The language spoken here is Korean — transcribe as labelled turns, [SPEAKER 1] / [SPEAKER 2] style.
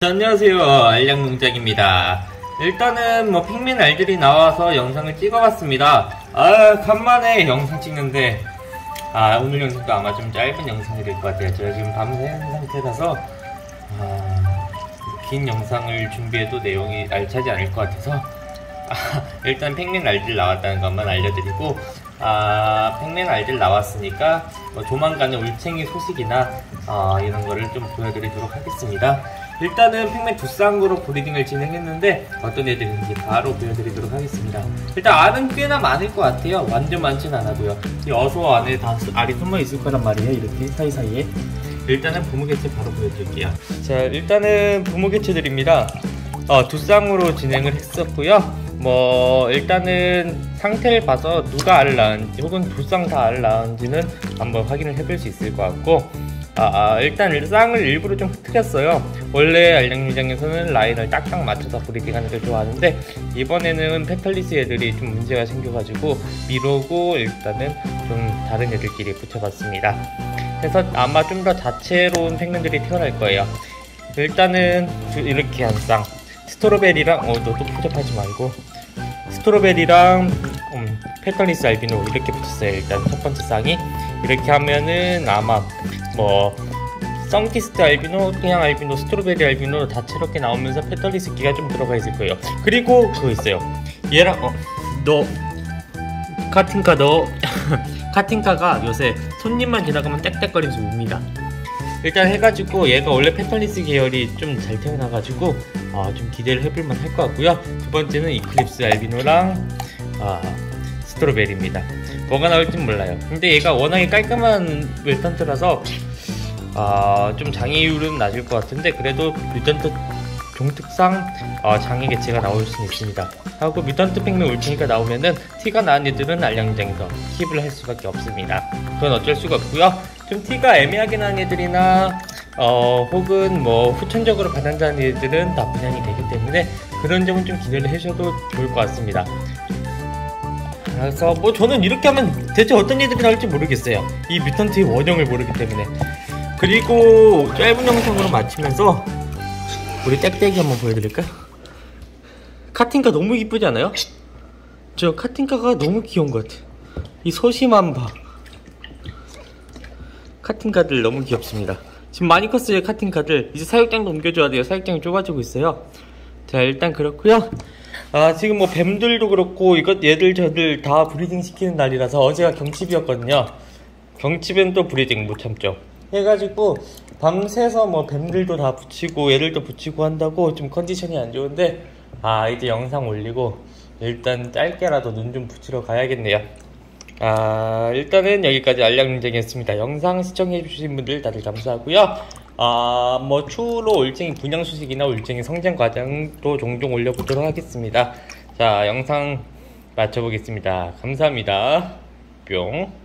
[SPEAKER 1] 안녕하세요, 알량농장입니다. 일단은 뭐 핑민 알들이 나와서 영상을 찍어봤습니다. 간만에 영상 찍는데 오늘 영상도 아마 좀 짧은 영상이 될 것 같아요. 제가 지금 밤새 한 상태라서 긴 영상을 준비해도 내용이 알차지 않을 것 같아서 일단 핑민 알들 나왔다는 것만 알려드리고, 핑민 알들 나왔으니까 조만간에 올챙이 소식이나 이런 거를 좀 보여드리도록 하겠습니다. 일단은 핑민 두 쌍으로 브리딩을 진행했는데 어떤 애들인지 바로 보여드리도록 하겠습니다. 일단 알은 꽤나 많을 것 같아요. 완전 많진 않아도요. 이 어소 안에 다 알이 숨어 있을 거란 말이에요. 이렇게 사이사이에. 일단은 부모 개체 바로 보여드릴게요. 자, 일단은 부모 개체들입니다. 두 쌍으로 진행을 했었고요. 일단은 상태를 봐서 누가 알을 낳은지 혹은 두 쌍 다 알을 낳은지는 한번 확인을 해볼 수 있을 것 같고, 일단 쌍을 일부러 좀 흐트렸어요. 원래 알량유장에서는 라인을 딱딱 맞춰서 브리딩하는 걸 좋아하는데, 이번에는 페탈리스 애들이 좀 문제가 생겨가지고 미로고 일단은 좀 다른 애들끼리 붙여봤습니다. 그래서 아마 좀 더 다채로운 팽면들이 태어날 거예요. 일단은 이렇게 한 쌍, 스트로베리랑 너도 포접하지 말고, 스트로베리랑 페탈리스 알비노 이렇게 붙였어요. 일단 첫 번째 쌍이 이렇게 하면은 아마 썬키스트 알비노, 그냥 알비노, 스트로베리 알비노 다채롭게 나오면서 페탈리스 기가 좀 들어가 있을 거예요. 그리고 그거 있어요. 얘랑 카틴카가 요새 손님만 지나가면 땡땡거리면서 웁니다. 일단 해가지고 얘가 원래 페탈리스 계열이 좀 잘 태어나가지고 좀 기대를 해볼만 할 것 같고요. 두 번째는 이클립스 알비노랑 스트로베리입니다. 뭐가 나올진 몰라요. 근데 얘가 워낙에 깔끔한 뮤턴트라서 좀 장애율은 낮을 것 같은데, 그래도 뮤턴트 종특상 장애 개체가 나올 수는 있습니다. 하고 뮤턴트 팽면 올챙이가 나오면은 티가 나는 애들은 알량장에서 킵을 할 수밖에 없습니다. 그건 어쩔 수가 없고요. 좀 티가 애매하게 나는 애들이나 혹은 후천적으로 반환자는 애들은 다 분양이 되기 때문에 그런 점은 좀 기대를 해주셔도 좋을 것 같습니다. 그래서 저는 이렇게 하면 대체 어떤 애들이 나올지 모르겠어요. 이 뮤턴트의 원형을 모르기 때문에. 그리고 짧은 영상으로 마치면서 우리 땡땡이 한번 보여드릴까요? 카틴카 너무 이쁘지 않아요? 저 카틴카가 너무 귀여운 것 같아요. 이 소심한 바 카틴카들 너무 귀엽습니다. 지금 많이 컸어요. 카틴카들 이제 사육장도 옮겨줘야 돼요. 사육장이 좁아지고 있어요. 자, 일단 그렇고요. 지금 뱀들도 그렇고 얘들 저들 다 브리딩 시키는 날이라서 어제가 경칩이었거든요. 경칩은 또 브리딩 못 참죠. 해가지고 밤새서 뱀들도 다 붙이고 얘들도 붙이고 한다고 좀 컨디션이 안 좋은데, 이제 영상 올리고 일단 짧게라도 눈 좀 붙이러 가야겠네요. 일단은 여기까지 알량농장이었습니다. 영상 시청해주신 분들 다들 감사하고요. 추후로 올챙이 분양 소식이나 올챙이 성장 과정도 종종 올려보도록 하겠습니다. 자, 영상 마쳐보겠습니다. 감사합니다. 뿅.